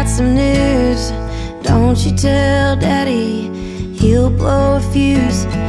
got some news. Don't you tell Daddy, he'll blow a fuse.